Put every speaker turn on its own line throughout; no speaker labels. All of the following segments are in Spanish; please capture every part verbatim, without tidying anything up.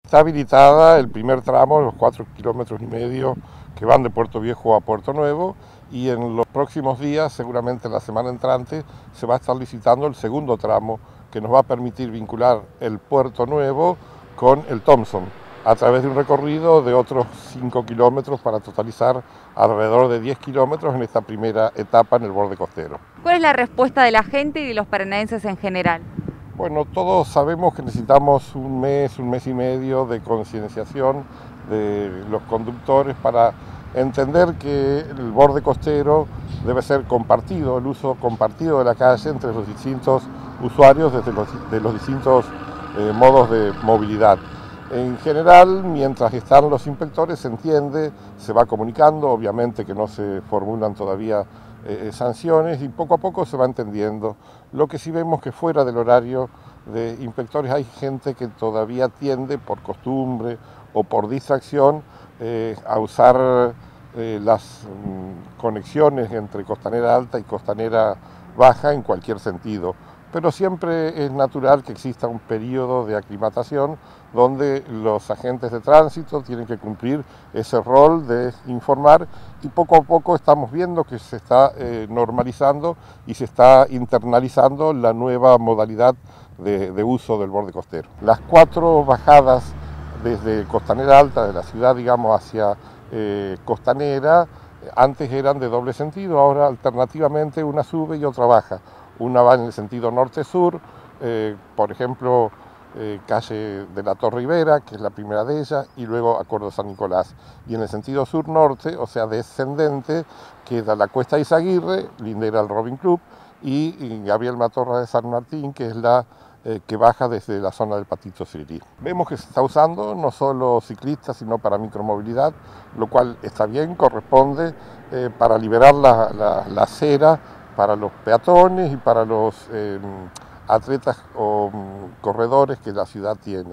Está habilitada el primer tramo, los cuatro kilómetros y medio que van de Puerto Viejo a Puerto Nuevo, y en los próximos días, seguramente en la semana entrante, se va a estar licitando el segundo tramo que nos va a permitir vincular el Puerto Nuevo con el Thompson a través de un recorrido de otros cinco kilómetros para totalizar alrededor de diez kilómetros en esta primera etapa en el borde costero.
¿Cuál es la respuesta de la gente y de los paranaenses en general?
Bueno, todos sabemos que necesitamos un mes, un mes y medio de concienciación de los conductores para entender que el borde costero debe ser compartido, el uso compartido de la calle entre los distintos usuarios desde los, de los distintos eh, modos de movilidad. En general, mientras están los inspectores, se entiende, se va comunicando, obviamente que no se formulan todavía eh, sanciones y poco a poco se va entendiendo. Lo que sí vemos que fuera del horario de inspectores hay gente que todavía tiende por costumbre o por distracción eh, a usar eh, las mm, conexiones entre Costanera Alta y Costanera Baja en cualquier sentido. Pero siempre es natural que exista un periodo de aclimatación donde los agentes de tránsito tienen que cumplir ese rol de informar, y poco a poco estamos viendo que se está eh, normalizando y se está internalizando la nueva modalidad de, de uso del borde costero. Las cuatro bajadas desde Costanera Alta de la ciudad, digamos, hacia eh, Costanera, antes eran de doble sentido, ahora alternativamente una sube y otra baja. Una va en el sentido norte-sur, eh, por ejemplo, eh, calle de la Torre Ibera, que es la primera de ellas, y luego Acuerdo San Nicolás. Y en el sentido sur-norte, o sea, descendente, queda la Cuesta Izaguirre, lindera el Robin Club, y, y Gabriel Matorra de San Martín, que es la eh, que baja desde la zona del Patito Siri. Vemos que se está usando no solo ciclistas, sino para micromovilidad, lo cual está bien, corresponde eh, para liberar la, la, la acera para los peatones y para los eh, atletas o um, corredores que la ciudad tiene.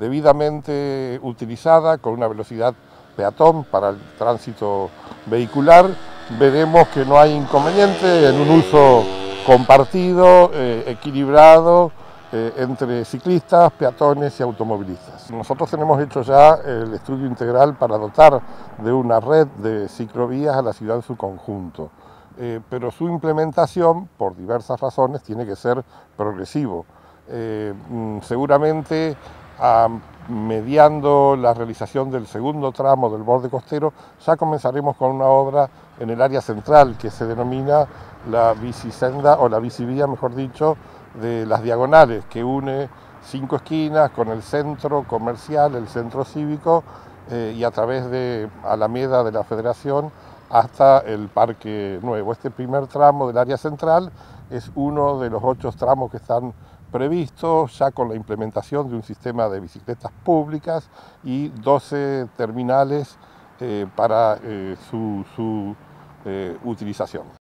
Debidamente utilizada, con una velocidad peatón para el tránsito vehicular, veremos que no hay inconveniente en un uso compartido, eh, equilibrado, eh, entre ciclistas, peatones y automovilistas. Nosotros tenemos hecho ya el estudio integral para dotar de una red de ciclovías a la ciudad en su conjunto. Eh, pero su implementación, por diversas razones, tiene que ser progresivo. Eh, seguramente, a, mediando la realización del segundo tramo del borde costero, ya comenzaremos con una obra en el área central que se denomina la bicisenda, o la bicivía, mejor dicho, de las diagonales, que une cinco esquinas con el centro comercial, el centro cívico, eh, y a través de Alameda de la Federación hasta el Parque Nuevo. Este primer tramo del área central es uno de los ocho tramos que están previstos, ya con la implementación de un sistema de bicicletas públicas y doce terminales eh, para eh, su, su eh, utilización.